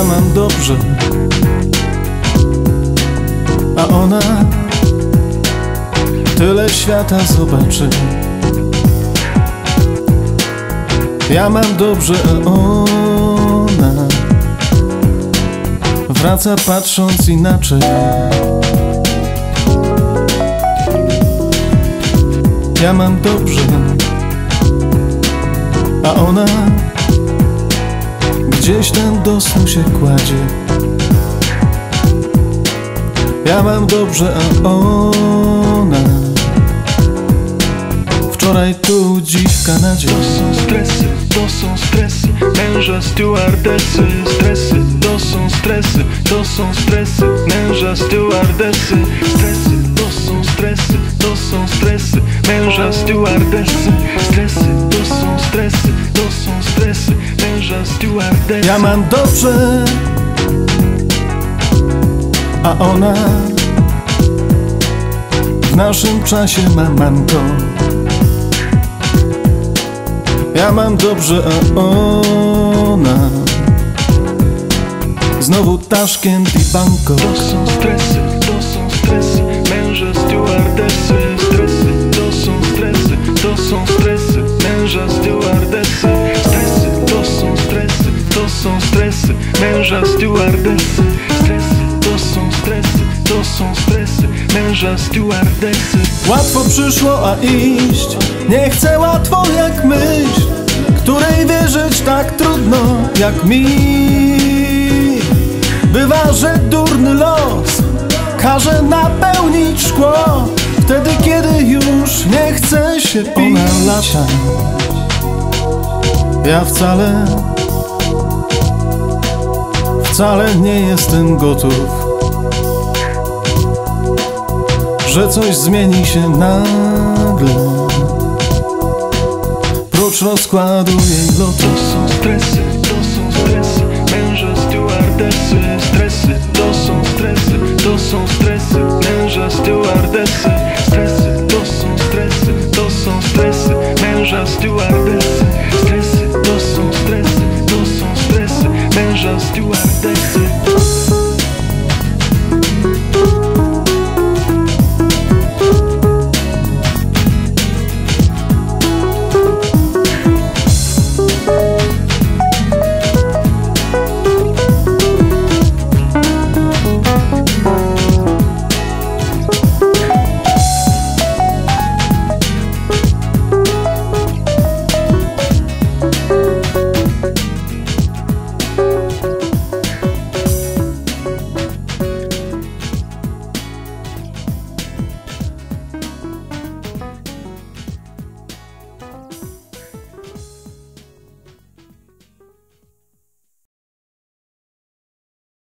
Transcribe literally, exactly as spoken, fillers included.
Ja mam dobrze, a ona tyle świata zobaczy. Ja mam dobrze, a ona wraca patrząc inaczej. Ja mam dobrze, a ona gdzieś tam do snu się kładzie. Ja mam dobrze, a ona wczoraj tu, dziś w Kanadzie. To są stresy, to są stresy męża stewardesy. Stresy, to są stresy, to są stresy męża stewardesy. Stresy, to są stresy, to są stresy męża stewardesy. Stresy, to są stresy, to są stresy męża stewardesy. Ja mam dobrze, a ona w naszym czasie ma manko. Ja mam dobrze, a ona znowu Taszkent i Bangkok. To są stresy, to są stresy męża stewardesy. Stresy, to są stresy, to są stresy męża stewardesy. Stresy, to są stresy, to są stresy męża stewardesy. Stresy, to są stresy, to są stresy męża stewardesy. Łatwo przyszło, a iść nie chcę łatwo jak myśl, której wierzyć tak trudno jak mi. Bywa, że durny los każe napełnić szkło wtedy, kiedy już nie chce się pić. Ona lata, ja wcale, wcale nie jestem gotów, że coś zmieni się nagle prócz rozkładu jej lotu. To są stresy, to są stresy męża stewardesy. Stresy, to są stresy, to są stresy męża stewardesy. Stresy, to są stresy, to są stresy męża stewardesy.